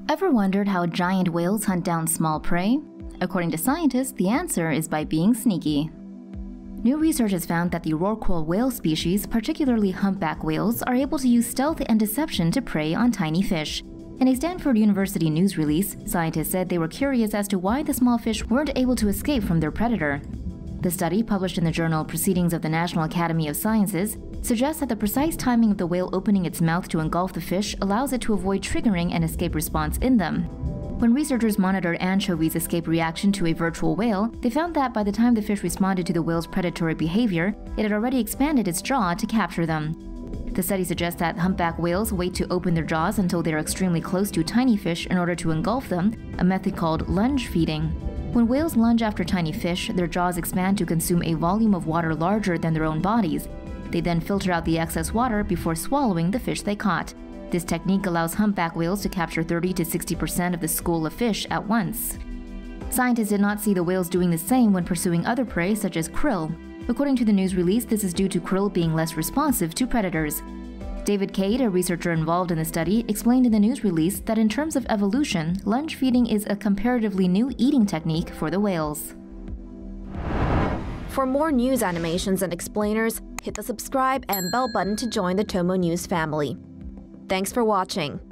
Ever wondered how giant whales hunt down small prey? According to scientists, the answer is by being sneaky. New research has found that the rorqual whale species, particularly humpback whales, are able to use stealth and deception to prey on tiny fish. In a Stanford University news release, scientists said they were curious as to why the small fish weren't able to escape from their predator. The study, published in the journal Proceedings of the National Academy of Sciences, suggests that the precise timing of the whale opening its mouth to engulf the fish allows it to avoid triggering an escape response in them. When researchers monitored anchovies' escape reaction to a virtual whale, they found that by the time the fish responded to the whale's predatory behavior, it had already expanded its jaw to capture them. The study suggests that humpback whales wait to open their jaws until they are extremely close to tiny fish in order to engulf them, a method called lunge feeding. When whales lunge after tiny fish, their jaws expand to consume a volume of water larger than their own bodies. They then filter out the excess water before swallowing the fish they caught. This technique allows humpback whales to capture 30 to 60% of the school of fish at once. Scientists did not see the whales doing the same when pursuing other prey such as krill. According to the news release, this is due to krill being less responsive to predators. David Cade, a researcher involved in the study, explained in the news release that in terms of evolution, lunge feeding is a comparatively new eating technique for the whales. For more news animations and explainers, hit the subscribe and bell button to join the Tomo News family. Thanks for watching.